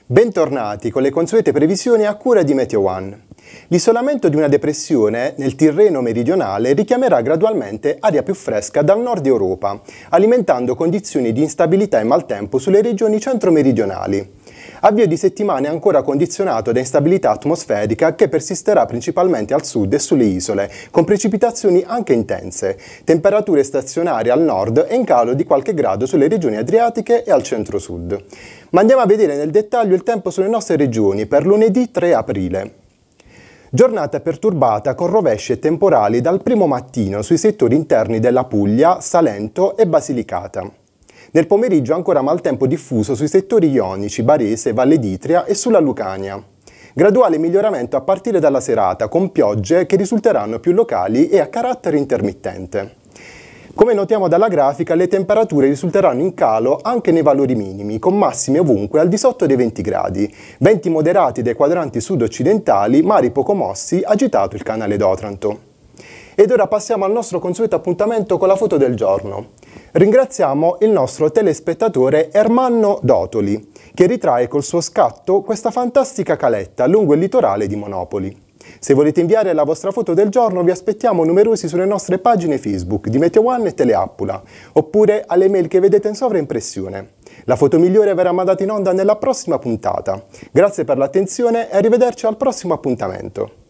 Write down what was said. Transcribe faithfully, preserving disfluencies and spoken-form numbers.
Bentornati con le consuete previsioni a cura di Meteo One. L'isolamento di una depressione nel Tirreno meridionale richiamerà gradualmente aria più fresca dal nord Europa, alimentando condizioni di instabilità e maltempo sulle regioni centro-meridionali. Avvio di settimane ancora condizionato da instabilità atmosferica che persisterà principalmente al sud e sulle isole, con precipitazioni anche intense, temperature stazionarie al nord e in calo di qualche grado sulle regioni adriatiche e al centro-sud. Ma andiamo a vedere nel dettaglio il tempo sulle nostre regioni per lunedì tre aprile. Giornata perturbata con rovesci e temporali dal primo mattino sui settori interni della Puglia, Salento e Basilicata. Nel pomeriggio ancora maltempo diffuso sui settori ionici, Barese, Valle d'Itria e sulla Lucania. Graduale miglioramento a partire dalla serata, con piogge che risulteranno più locali e a carattere intermittente. Come notiamo dalla grafica, le temperature risulteranno in calo anche nei valori minimi, con massime ovunque al di sotto dei venti gradi. Venti moderati dai quadranti sud-occidentali, mari poco mossi, agitato il canale d'Otranto. Ed ora passiamo al nostro consueto appuntamento con la foto del giorno. Ringraziamo il nostro telespettatore Ermanno Dotoli, che ritrae col suo scatto questa fantastica caletta lungo il litorale di Monopoli. Se volete inviare la vostra foto del giorno, vi aspettiamo numerosi sulle nostre pagine Facebook di Meteo One e Teleappula, oppure alle mail che vedete in sovraimpressione. La foto migliore verrà mandata in onda nella prossima puntata. Grazie per l'attenzione e arrivederci al prossimo appuntamento.